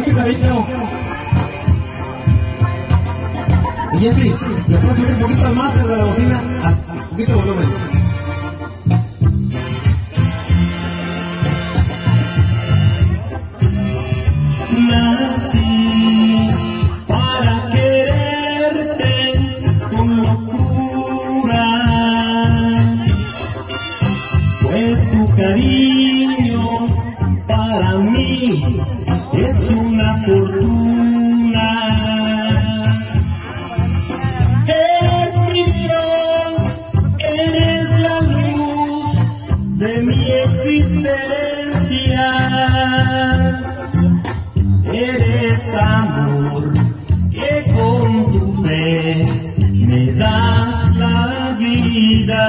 mucho cariño. Y Jessy, ¿le puedo subir un poquito al máster de la bocina? Un poquito de volumen. Nací para quererte con locura, pues tu cariño para mí es una fortuna. Eres mi Dios, eres la luz de mi existencia. Eres amor que con tu fe me das la vida.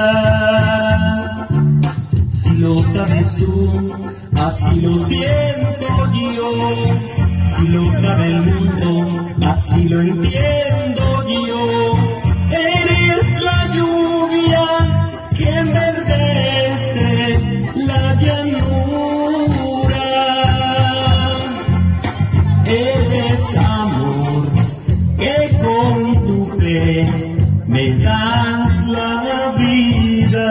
Si lo sabes tú, así lo siento yo. Si lo sabe el mundo, así lo entiendo yo. Eres la lluvia que enverdece la llanura. Eres amor que con tu fe me das la vida.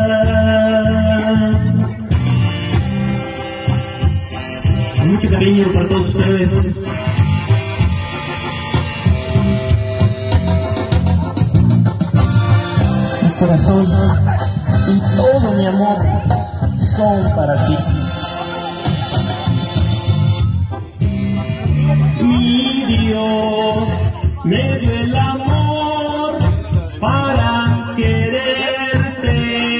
Mucho cariño para todos ustedes. Mi corazón y todo mi amor son para ti. Mi Dios me dio el amor para quererte,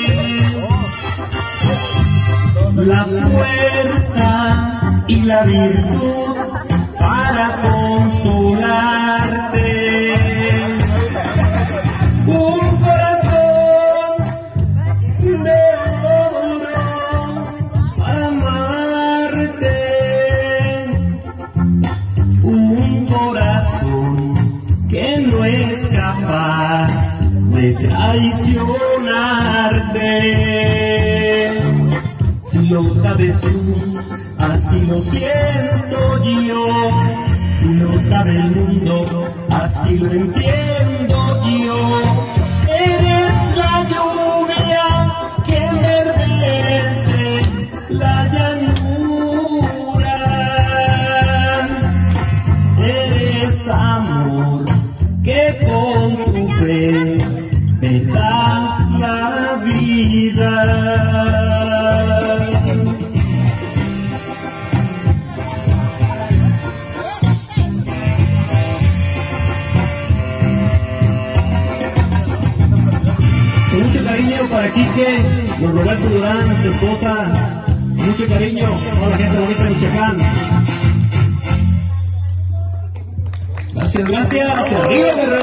la fuerza y la virtud para consolarte. Un corazón de oro para amarte. Un corazón que no es capaz de traicionarte. Si lo sabes tú, así lo siento yo. Si lo sabe el mundo, así lo entiendo yo. Eres la lluvia que enverdece la llanura. Eres amor que con tu fe me das la vida. Con mucho cariño para Quique, don Roberto Durán, su esposa. Mucho cariño a toda la gente bonita de Michoacán. Gracias, gracias. Arriba, Guerrero.